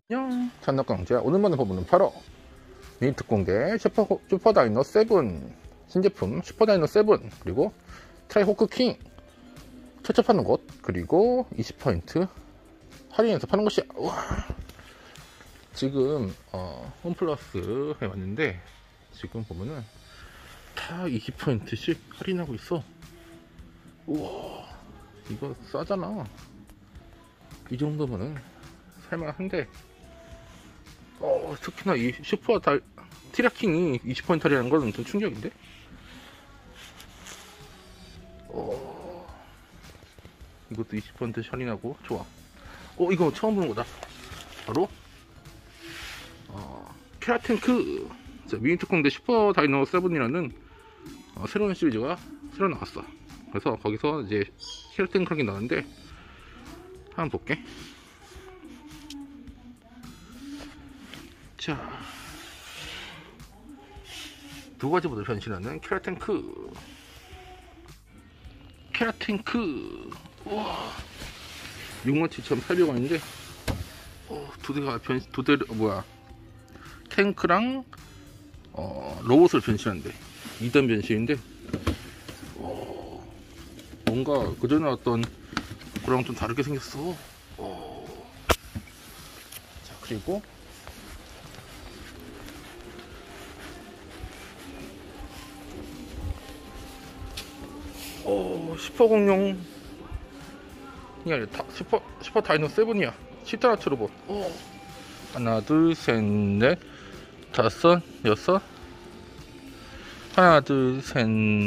안녕, 찬덕강지야. 오늘만에 보면 바로 미니 특공대 슈퍼다이노 7 신제품 슈퍼다이노 7 그리고 트라이호크 킹 최초 파는 곳 그리고 20포인트 할인해서 파는 곳이야. 우와. 지금 홈플러스에 왔는데 지금 보면은 다 20포인트씩 할인하고 있어. 우와, 이거 싸잖아. 이 정도면은 살만한데 특히나 이 슈퍼 티라킹이 20포인트 할인하는 건 좀 충격인데? 이것도 20포인트 할인하고 좋아. 이거 처음 보는 거다. 바로 케라탱크 미니 특공대 슈퍼 다이노 7이라는 새로운 시리즈가 새로 나왔어. 그래서 거기서 이제 케라탱크가 나왔는데 한번 볼게. 자, 두 가지 모드로 변신하는 케라탱크. 우와, 67,800원인데 두 대 뭐야, 탱크랑 로봇을 변신한대. 2단 변신인데 뭔가 그전에 나왔던 거랑 좀 다르게 생겼어. 자, 그리고 슈퍼공룡이 아니라 슈퍼 다이노 7이야. 시타라츠 로봇. 하나 둘 셋 넷 다섯 여섯 하나 둘 셋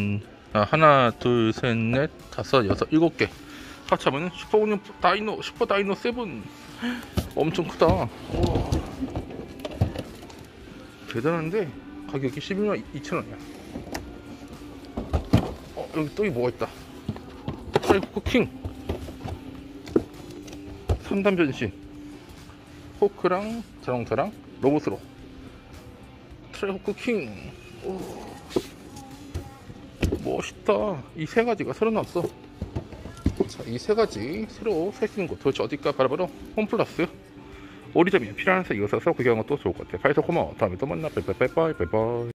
넷 다섯 여섯 7개 합치면 슈퍼공룡 슈퍼 다이노 7. 엄청 크다. 대단한데 가격이 11만 2천원이야 여기 또 뭐가 있다. 트라이호크 킹 3단 변신, 호크랑 자동차랑 로봇으로 트라이호크 킹. 멋있다. 이 세 가지가 새로 나왔어. 자, 이 세 가지 새로 살 수 있는 곳 도대체 어딜까? 바로 홈플러스 오리점이야. 필요한 사 이거 사서 구경하는 것도 좋을 것 같아. 파이터 고마워. 다음에 또 만나. 빠이빠이.